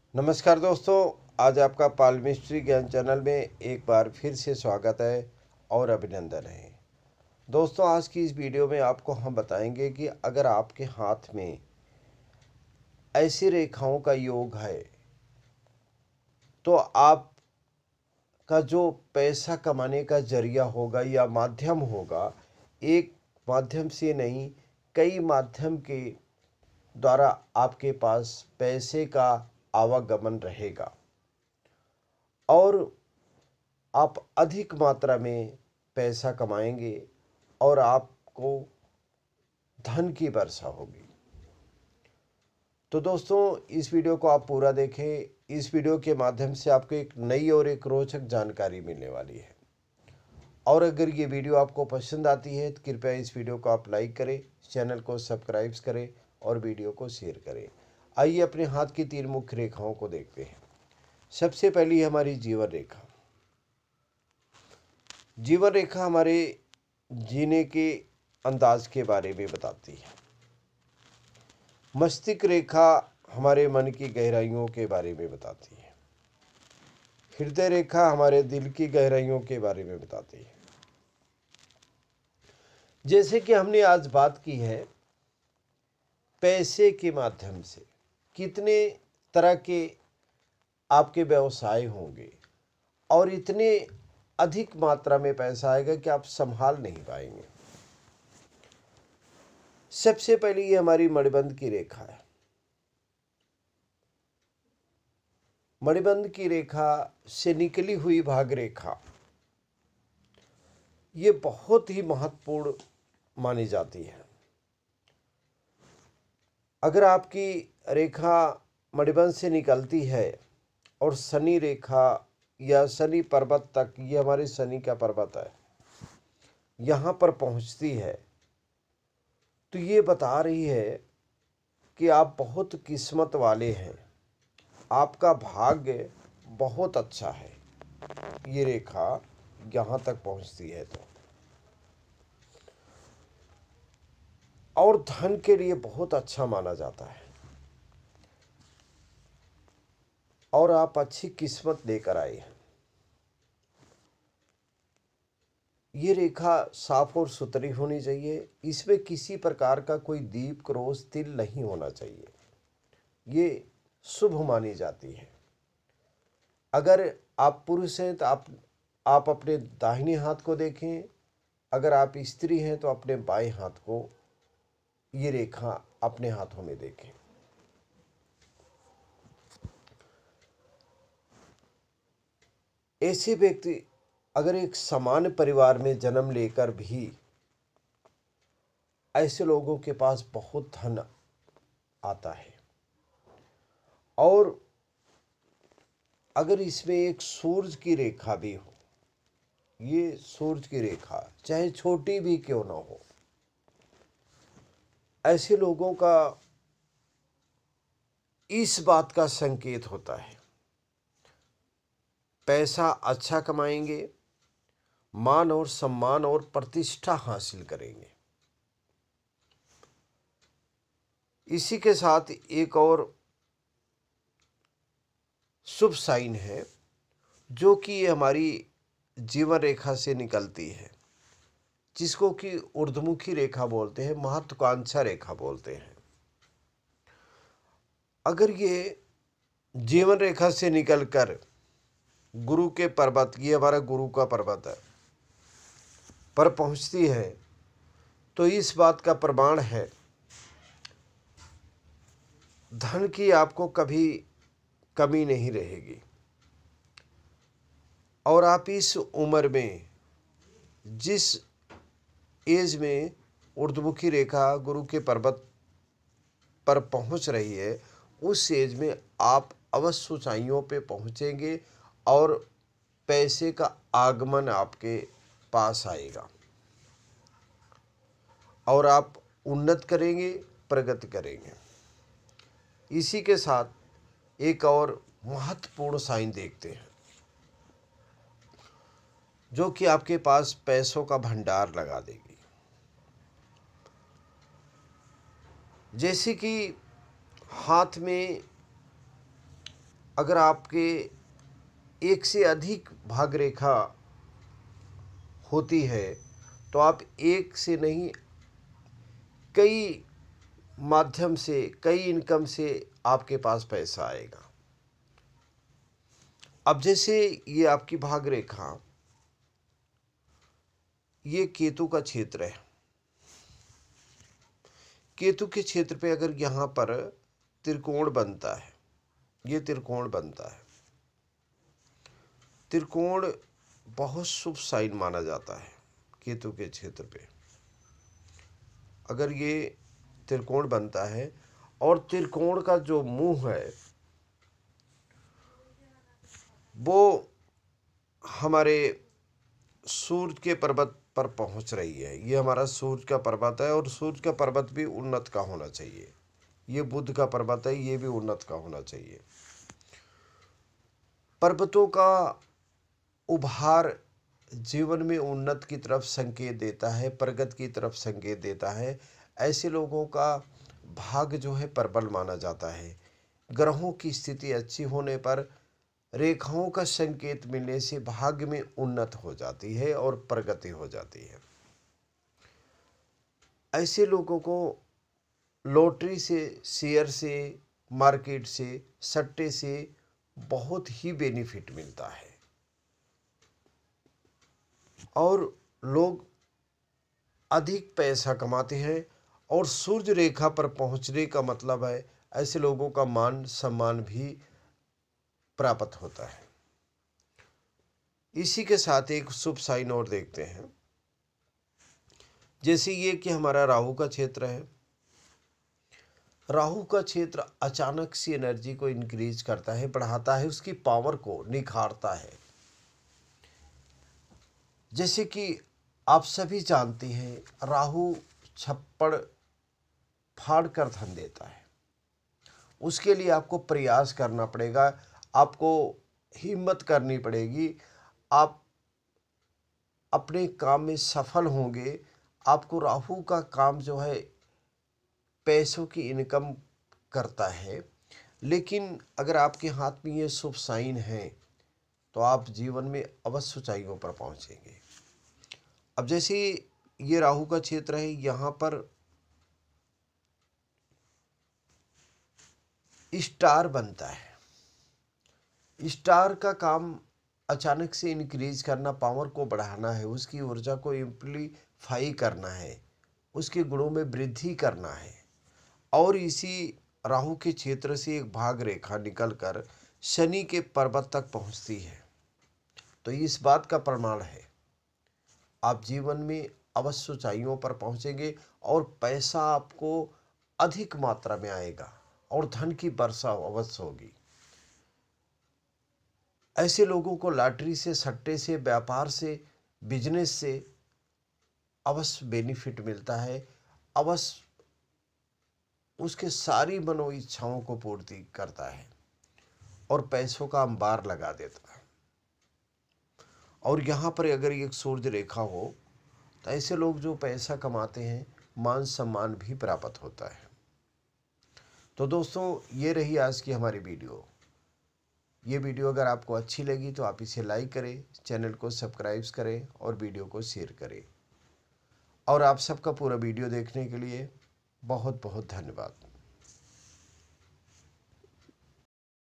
नमस्कार दोस्तों, आज आपका पाल मिस्ट्री ज्ञान चैनल में एक बार फिर से स्वागत है और अभिनंदन है। दोस्तों, आज की इस वीडियो में आपको हम बताएंगे कि अगर आपके हाथ में ऐसी रेखाओं का योग है तो आपका जो पैसा कमाने का जरिया होगा या माध्यम होगा, एक माध्यम से नहीं कई माध्यम के द्वारा आपके पास पैसे का आवागमन रहेगा और आप अधिक मात्रा में पैसा कमाएंगे और आपको धन की वर्षा होगी। तो दोस्तों, इस वीडियो को आप पूरा देखें। इस वीडियो के माध्यम से आपको एक नई और एक रोचक जानकारी मिलने वाली है। और अगर ये वीडियो आपको पसंद आती है तो कृपया इस वीडियो को आप लाइक करें, चैनल को सब्सक्राइब करें और वीडियो को शेयर करें। आइए अपने हाथ की 3 मुख्य रेखाओं को देखते हैं। सबसे पहली हमारी जीवन रेखा। जीवन रेखा हमारे जीने के अंदाज के बारे में बताती है। मस्तिष्क रेखा हमारे मन की गहराइयों के बारे में बताती है। हृदय रेखा हमारे दिल की गहराइयों के बारे में बताती है। जैसे कि हमने आज बात की है पैसे के माध्यम से कितने तरह के आपके व्यवसाय होंगे और इतने अधिक मात्रा में पैसा आएगा कि आप संभाल नहीं पाएंगे। सबसे पहले ये हमारी मणिबंध की रेखा है। मणिबंध की रेखा से निकली हुई भाग रेखा ये बहुत ही महत्वपूर्ण मानी जाती है। अगर आपकी रेखा मणिबंध से निकलती है और शनि रेखा या शनि पर्वत तक, ये हमारे शनि का पर्वत है, यहाँ पर पहुँचती है तो ये बता रही है कि आप बहुत किस्मत वाले हैं, आपका भाग्य बहुत अच्छा है। ये रेखा यहाँ तक पहुँचती है तो, और धन के लिए बहुत अच्छा माना जाता है और आप अच्छी किस्मत लेकर आए हैं। ये रेखा साफ और सुथरी होनी चाहिए। इसमें किसी प्रकार का कोई दीप, क्रोश, तिल नहीं होना चाहिए। ये शुभ मानी जाती है। अगर आप पुरुष हैं तो आप अपने दाहिने हाथ को देखें, अगर आप स्त्री हैं तो अपने बाएं हाथ को ये रेखा अपने हाथों में देखें। ऐसे व्यक्ति अगर एक सामान्य परिवार में जन्म लेकर भी ऐसे लोगों के पास बहुत धन आता है। और अगर इसमें एक सूरज की रेखा भी हो, ये सूरज की रेखा चाहे छोटी भी क्यों ना हो, ऐसे लोगों का इस बात का संकेत होता है पैसा अच्छा कमाएंगे, मान और सम्मान और प्रतिष्ठा हासिल करेंगे। इसी के साथ एक और शुभ साइन है जो कि ये हमारी जीवन रेखा से निकलती है, जिसको कि ऊर्ध्वमुखी रेखा बोलते हैं, महत्वाकांक्षा रेखा बोलते हैं। अगर ये जीवन रेखा से निकलकर गुरु के पर्वत, ये हमारा गुरु का पर्वत है, पर पहुंचती है तो इस बात का प्रमाण है धन की आपको कभी कमी नहीं रहेगी। और आप इस उम्र में, जिस एज में ऊर्ध्वमुखी रेखा गुरु के पर्वत पर पहुंच रही है, उस एज में आप अवश्य ऊंचाइयों पे पहुंचेंगे और पैसे का आगमन आपके पास आएगा और आप उन्नत करेंगे, प्रगति करेंगे। इसी के साथ एक और महत्वपूर्ण साइन देखते हैं जो कि आपके पास पैसों का भंडार लगा देगी। जैसे कि हाथ में अगर आपके एक से अधिक भाग रेखा होती है तो आप एक से नहीं कई माध्यम से, कई इनकम से आपके पास पैसा आएगा। अब जैसे ये आपकी भाग रेखा, ये केतु का क्षेत्र है। केतु के क्षेत्र पे अगर यहाँ पर त्रिकोण बनता है, ये त्रिकोण बनता है, त्रिकोण बहुत शुभ साइन माना जाता है। केतु के क्षेत्र पे अगर ये त्रिकोण बनता है और त्रिकोण का जो मुंह है वो हमारे सूर्य के पर्वत पर पहुंच रही है। ये हमारा सूर्य का पर्वत है और सूर्य का पर्वत भी उन्नत का होना चाहिए। ये बुध का पर्वत है, ये भी उन्नत का होना चाहिए। पर्वतों का उभार जीवन में उन्नत की तरफ संकेत देता है, प्रगति की तरफ संकेत देता है। ऐसे लोगों का भाग जो है प्रबल माना जाता है। ग्रहों की स्थिति अच्छी होने पर रेखाओं का संकेत मिलने से भाग्य में उन्नत हो जाती है और प्रगति हो जाती है। ऐसे लोगों को लॉटरी से, शेयर से, मार्केट से, सट्टे से बहुत ही बेनिफिट मिलता है और लोग अधिक पैसा कमाते हैं। और सूर्य रेखा पर पहुंचने का मतलब है ऐसे लोगों का मान सम्मान भी प्राप्त होता है। इसी के साथ एक शुभ साइन और देखते हैं। जैसे ये कि हमारा राहु का क्षेत्र है। राहु का क्षेत्र अचानक सी एनर्जी को इंक्रीज करता है, बढ़ाता है, उसकी पावर को निखारता है। जैसे कि आप सभी जानते हैं राहु छप्पड़ फाड़ कर धन देता है। उसके लिए आपको प्रयास करना पड़ेगा, आपको हिम्मत करनी पड़ेगी। आप अपने काम में सफल होंगे। आपको राहु का काम जो है पैसों की इनकम करता है, लेकिन अगर आपके हाथ में ये शुभ साइन है तो आप जीवन में अवश्य ऊंचाइयों पर पहुंचेंगे। अब जैसे ये राहु का क्षेत्र है, यहाँ पर स्टार बनता है। स्टार का काम अचानक से इंक्रीज करना, पावर को बढ़ाना है, उसकी ऊर्जा को एम्प्लीफाई करना है, उसके गुणों में वृद्धि करना है। और इसी राहु के क्षेत्र से एक भाग रेखा निकलकर शनि के पर्वत तक पहुंचती है। तो इस बात का प्रमाण है आप जीवन में अवश्य ऊंचाइयों पर पहुंचेंगे और पैसा आपको अधिक मात्रा में आएगा और धन की वर्षा अवश्य होगी। ऐसे लोगों को लॉटरी से, सट्टे से, व्यापार से, बिजनेस से अवश्य बेनिफिट मिलता है, अवश्य उसके सारी मनो इच्छाओं को पूर्ति करता है और पैसों का अंबार लगा देता है। और यहाँ पर अगर एक सूर्य रेखा हो तो ऐसे लोग जो पैसा कमाते हैं, मान सम्मान भी प्राप्त होता है। तो दोस्तों, ये रही आज की हमारी वीडियो। ये वीडियो अगर आपको अच्छी लगी तो आप इसे लाइक करें, चैनल को सब्सक्राइब करें और वीडियो को शेयर करें। और आप सबका पूरा वीडियो देखने के लिए बहुत बहुत धन्यवाद।